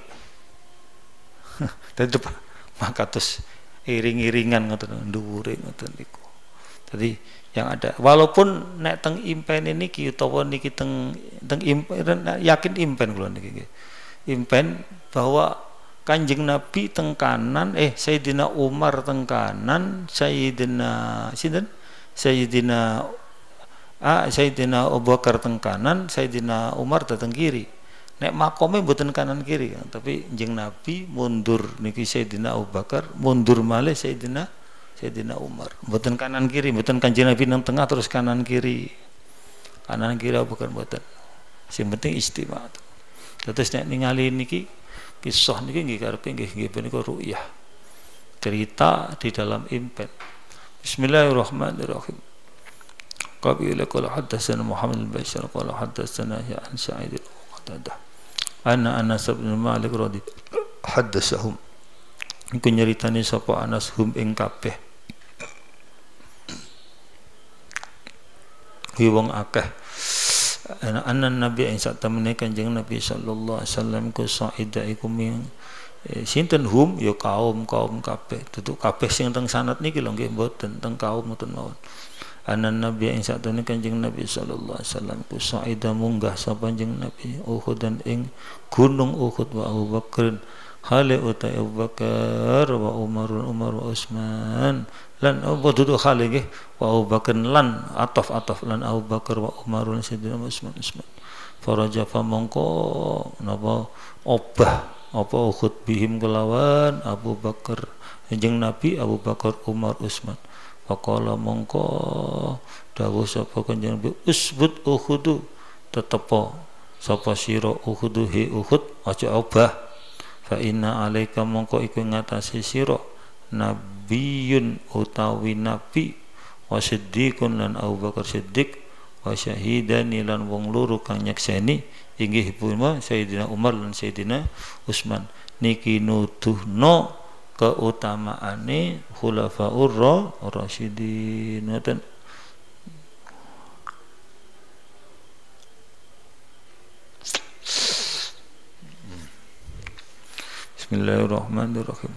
Dari depan maka terus iring-iringan ngoten dhuwure ngoten niku. Jadi yang ada walaupun nek teng impen niki utawa niki teng teng impen yakin impen kula niki impen bahwa Kanjeng Nabi teng kanan eh Sayyidina Umar teng kanan Sayyidina sinten Sayyidina ah Sayyidina Abu Bakar teng kanan Sayyidina Umar teng kiri nek makome mboten kanan kiri tapi Kanjeng Nabi mundur niki Sayyidina Abu Bakar mundur malih Sayyidina Sayyidina Umar, mboten kanan kiri, mboten Kanjeng Nabi nang tengah terus kanan kiri. Kanan kiri bukan mboten. Sing penting istimewa. Terus nek ningali niki kisah niki nggih karepe nggih nggih punika ru'yah. Cerita di dalam impen. Bismillahirrahmanirrahim. Qabila qala haddatsana Muhammad bin Bashar qala haddatsana ya an Sa'id al-Qatadah. Anna Anas bin Malik radhiyallahu haddatsahum. Iku nyeritani sapa Anas hum ing kabeh. Wong akeh ana nabi ing sak temene Kanjeng Nabi sallallahu alaihi wasallam ku saida iku ming e, sinten hum ya kaum kaum kabeh tutuk kabeh sing teng sanad niki lho nggih mboten teng kaum mboten mawon ana nabi ing sak temene Kanjeng Nabi sallallahu alaihi wasallam ku saida munggah sapa Kanjeng Nabi Uhud dan ing gunung Uhud wa Abu Bakr hale utai Abu Bakar wa Umar Umar wa Utsman lan Abu Duduk hale nggih wa Abu Bakar lan ataf-ataf lan Abu Bakar wa Umar lan Sayyidina Utsman Utsman faraja fa mongko napa obah apa Uhud bihim kelawan Abu Bakar Kanjeng Nabi Abu Bakar Umar Utsman faqala mongko dawuh sapa Kanjeng Nabi usbut Uhud tetepo sapa sira Uhud he Uhud aja obah fa inna alaika mongko iku ngatasi sira nabiyun utawi nabi wa siddiqun lan Abu Bakar Siddiq wa syahidani lan wong loro kang nyakseni inggih punika Sayyidina Umar lan Sayyidina Utsman niki nuduhno keutamaane khulafaur rasyidin ngoten. Bismillahirrahmanirrahim.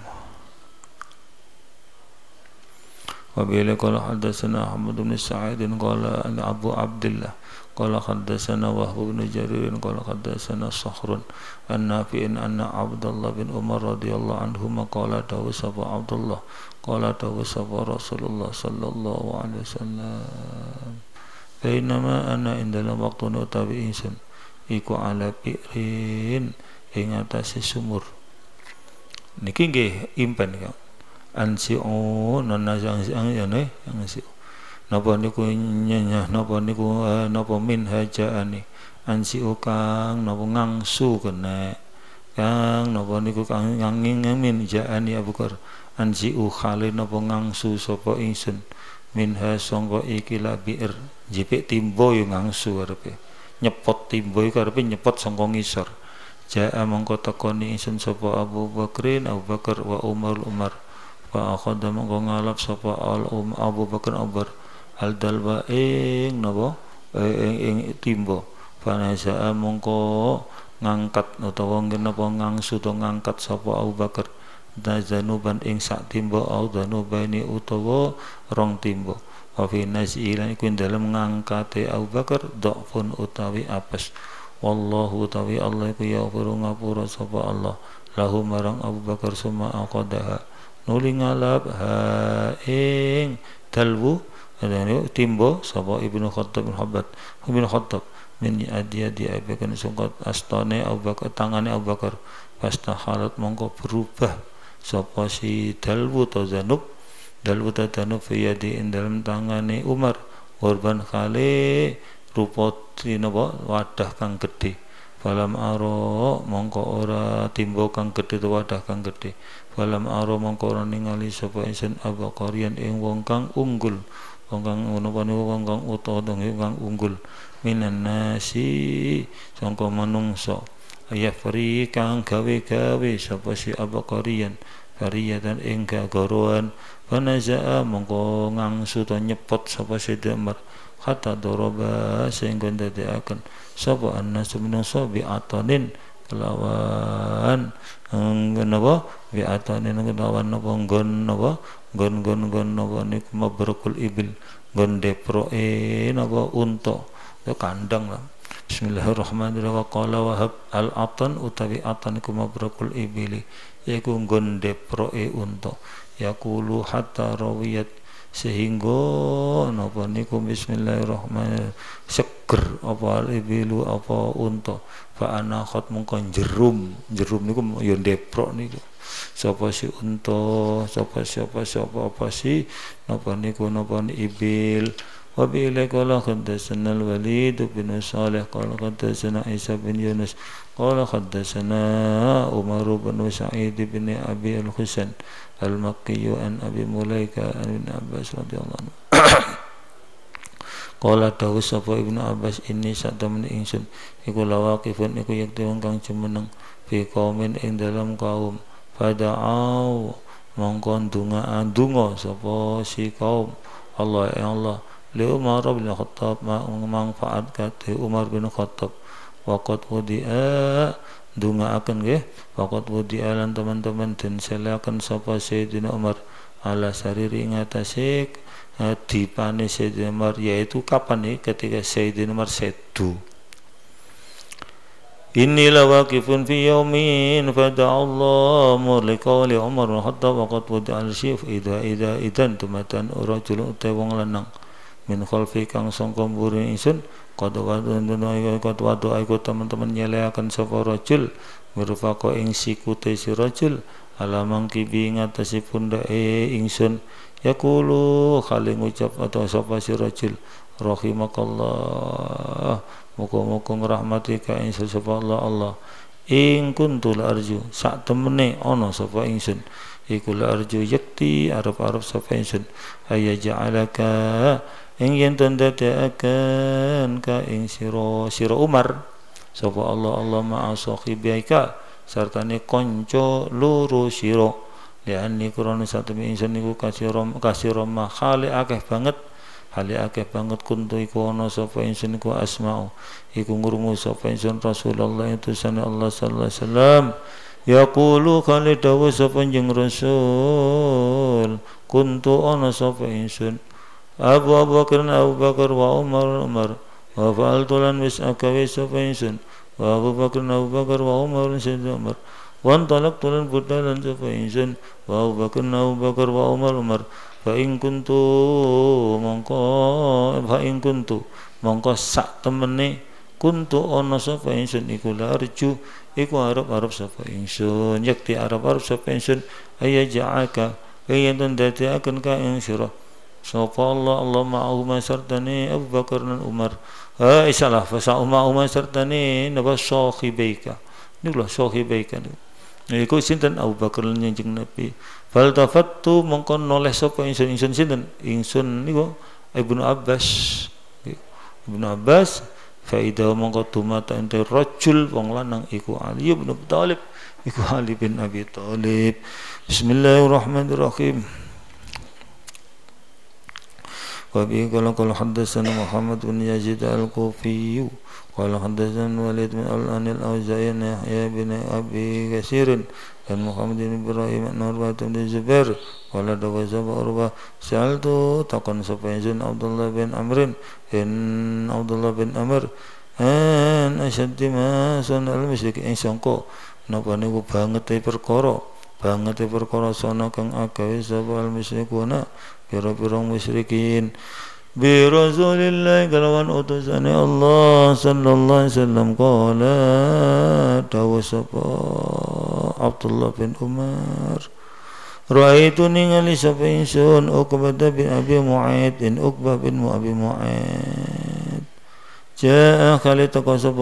Wa bihi qala hadatsana Ahmad bin Sa'id qala Abu Abdullah qala hadatsana Wahb bin Jarir qala hadatsana Sakhrun an Nafi'in anna Abdullah bin Umar radhiyallahu anhuma qala dawu sapa Abdullah qala dawu sapa Rasulullah sallallahu alaihi wasallam bainama ana indala waqtu utawi insun iku ala pirin ing atase sumur niki nggih impen ya ansi o nana yang yang ne yang si napa niku nyanya napa niku napa min hajaani ansi o kang napa ngangsu kena kang napa niku kang nganging min jaani Abu Bakar ansi o khale napa ngangsu sapa ingsun min ha sangka iki labiir jipik timbo yo ngangsu arepe nyepot timbo iku arepe nyepot sangka ngisor jaa mongko takoni ingsun sapa Abu Bakrin Abu Bakar wa Umar Umar fa akhadha mongko ngalap sapa al um Abu Bakar Umar al dalwa ing napa ing ing timba fanaza mongko ngangkat utawa napa ngangsu to ngangkat sapa Abu Bakar dazanuban ing sak timba au danubani utawa rong timba wa fi nazilan iku dalem ngangkate Abu Bakar dhafun utawi apes wallahu tawi Allah iku ya ngapura sapa Allah lahu marang Abu Bakar summa aqadaha nuli ngalap ha ing dalwu adane timbo sapa Ibnu Khattab bin Habbat bin Khattab min adia dia abekan sungkat astane Abu Bakar tangane Abu Bakar pasta halat mongko berubah sapa si dalwu to zanub dalwu to zanub fi yadi dalam tangane Umar korban khali rupa tinapa wadah kang gedhe falam aro mongko ora timbo kang gedhe to wadah kang gedhe falam aro mongko ora ningali sapa insun Abu Bakarian ing wong kang unggul wong kang ngono wong kang utawa kang unggul minan nasi sangka manungsa ya fri kang gawe-gawe sapa si Abu Bakarian kariyatan ing gagoroan panazaa mongko ngangsu to nyepot sapa si Umar kata doroba sehingga ndadekaken sapa annas minangsa bi atanin kelawan napa bi atanin kelawan napa nggon napa nggon-nggon nggon napa niku mabrukul ibil nggon deproe napa unta ya kandang lah. Bismillahirrahmanirrahim wa qala wahab al atan utawi atan iku mabrukul ibili yaiku nggon deproe unta yaqulu hatta rawiyat sehingga napa niku bismillahirrahmanirrahim seger apa ibilu apa unta fa ana khat mungko jerum jerum niku ya ndeprok niku sapa si unta sapa siapa siapa apa si napa niku napa ibil wa bi qala haddatsana al-Walid bin Salih qala haddatsana Isa bin Yunus qala haddatsana Umar bin Sa'id bin Abi al-Husain al-Makki an Abi Mulaika an Ibn Abbas radhiyallahu anhu qala dawu sapa Ibnu Abbas ini satamene ingsun iku lawaqifun iku yekti wong kang jumeneng fi qaumin ing dalam kaum pada'au mongko ndongaan donga sapa si kaum Allah ya Allah li Umar bin Khattab manfaat kate Umar bin Khattab waqat wudi'a dunga akan nggih waqat wudi'a lan teman-teman den selakan sapa Sayyidina Umar ala sariri ngatasi dipane Sayyidina Umar yaitu kapan nih ketika Sayyidina Umar sedu inilah waqifun fi yaumin fada Allah mulqali Umar bin Khattab waqat wudi'a al-syif idha idha idan tumatan rajul uta wong lanang min khalfi kang sangka mburi ingsun qad wadun qad wadu aku teman-teman nyeleaken sapa rajul mirfaqo ing sikute si rajul alamang kibi ngatasi pundake ingsun yaqulu khali ngucap atau sapa si rajul rahimakallah muga-muga ngrahmatika ingsun sapa Allah Allah ing kuntul arju sak temene ana sapa ingsun iku arju yakti arep-arep sapa ingsun aya ja'alaka ing yen tandadakan ka ing sira sira Umar sapa Allah Allah ma'a sahibaika sartane kanca loro sira liani krana satemi ingsun niku kasirom kasirom khali akeh banget hali akeh banget kuntu iku ana sapa ingsun niku asma'u iku ngrungu sapa ingsun Rasulullah itu sana Allah sallallahu alaihi wasallam yaqulu khali dawu sapa jeneng Rasul kuntu ana sapa ingsun Abu Bakar Abu Bakar wa Umar Umar wa fa'altu lan wis akawe sapa ingsun wa Abu Bakar Abu Bakar wa Umar Sayyidina Umar wa antalaqtu lan budhalan sapa ingsun wa Abu Bakar Abu Bakar wa Umar Umar fa in kuntu mongko fa in kuntu mongko sak temene kuntu ana sapa ingsun iku larju iku arep-arep sapa ingsun yakti arep-arep sapa ingsun aya ja'aka yen dadi akan ka ing sira sapa Allah Allah ma'ahuma sartani Abu Bakar dan Umar ha isalah fa sa'uma sartani napa sahibaika niku lho sahibaika niku sinten Abu Bakar lan Kanjeng Nabi fal tafattu mongko noleh sapa ingsun ingsun sinten ingsun niku Ibnu Abbas Ibnu Abbas faida mongko tumata ente rajul wong lanang iku Ali bin Abi Thalib iku Ali bin Abi Thalib Bismillahirrahmanirrahim وبه قال قال حدثنا محمد بن يزيد الكوفي قال حدثنا وليد بن عن الأوزاعي عن يحيى بن أبي كثير عن محمد بن إبراهيم عن عروة بن الزبير قال دعا سبع عروة سألت تقن سبعين عبد الله بن عمرو إن عبد الله بن عمرو an asyaddi ma sanal musyrik ing sangka napa niku bangete perkara bangete perkara sana kang agawe sapa al musyrikuna pira-pira musyrikin bi Rasulillah kalawan utusane Allah sallallahu alaihi wasallam qala dawa sapa Abdullah bin Umar ra'aitu ningali sapa ingsun Uqbah bin Abi Mu'aid in Uqbah bin Abi Mu'aid Ja'a kali taqwa sapa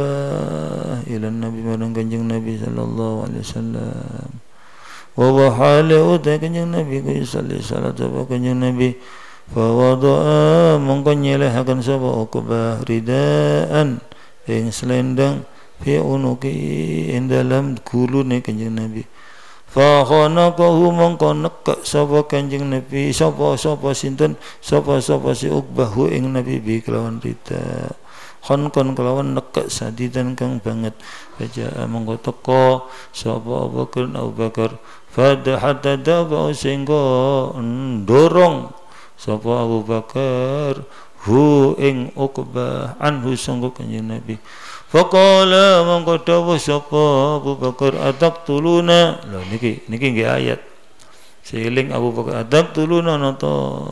Uqbah ila Nabi marang Kanjeng Nabi sallallahu alaihi wasallam wa wa hale uta Kanjeng Nabi ku sallallahu salat sapa Kanjeng Nabi fa wada'a mongko nyelehaken sapa Uqbah ridaan ing selendang fi unuki ing dalam gulune Kanjeng Nabi fa khanaqahu mongko nekak sapa Kanjeng Nabi sapa sapa sinten sapa sapa si Uqbah ing Nabi bi kelawan rida kon kon kelawan nekak sadidan kang banget baca mongko teko sapa Abu Bakar Abu Bakar fadha hatta daba sehingga ndorong sapa Abu Bakar hu ing Uqbah anhu sanggo Kanjeng Nabi faqala mongko dawuh sapa Abu Bakar ataqtuluna lho niki niki nggih ayat seling Abu Bakar ataqtuluna nata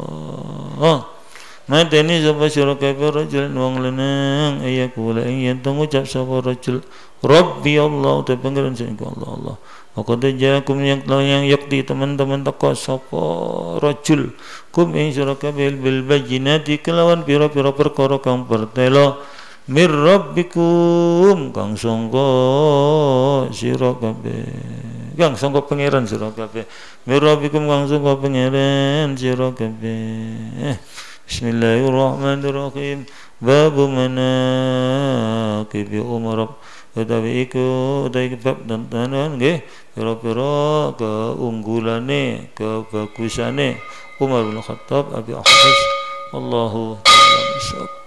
oh mateni sapa sira kabeh rajul wong lanang ayakula ing yen ngucap sapa rajul Rabbi Allah ta pangeran sing Allah Allah maka jakum yang yang yakti teman-teman teko sapa rajul kum ing sira kabeh bil bayyinati kelawan pira-pira perkara kang pertelo mir rabbikum kang sangka sira kabeh kang sangka pangeran sira kabeh mir rabbikum kang sangka pangeran sira kabeh Bismillahirrahmanirrahim babu manaqibi umar utawi iku utawi bab tentang nggih pira-pira keunggulane kebagusane Umar bin Khattab Abi Ahwas wallahu a'lam.